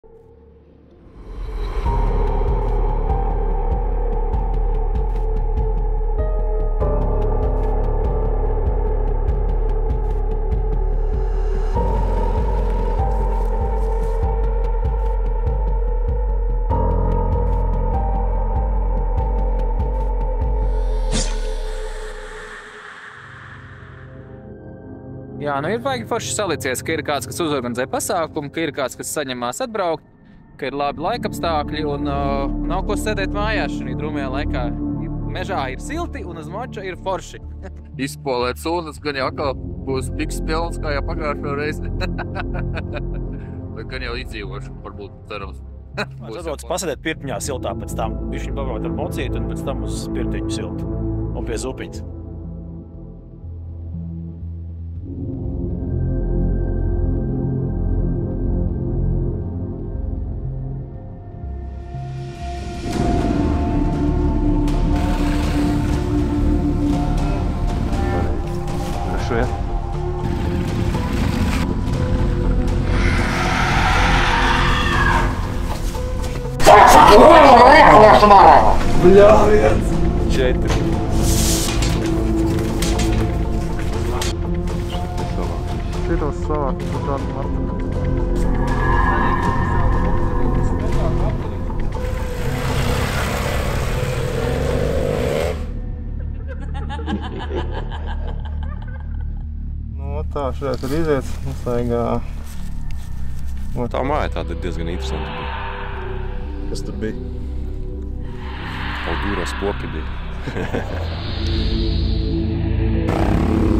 Jā, nu ir vajag forši salicies, ka ir kāds, kas uzorganizē pasākumu, ka ir kāds, kas saņemās atbraukt, ka ir labi laikapstākļi un nav ko sēdēt mājās šī drūmajā laikā. Mežā ir silti un uz moča ir forši. Izpolēt sunas, gan jau atkal būs piks pilns, kā jau pagājušo reizi. Bet gan jau izdzīvošu, varbūt cerams. Atbrauc pasēdēt pirtiņā siltā, pēc tam bišķiņ pabraukt ar mocīti un pēc tam uz pirtiņu siltu un pie zupiņas. Bļā, viens! 4. Šitos savāk, tādu martu. Nu, tā, šurā tur iziet, mums vajag... Tā māja tāda ir diezgan interesanta. Kas tur bija? Aldūros poki bija.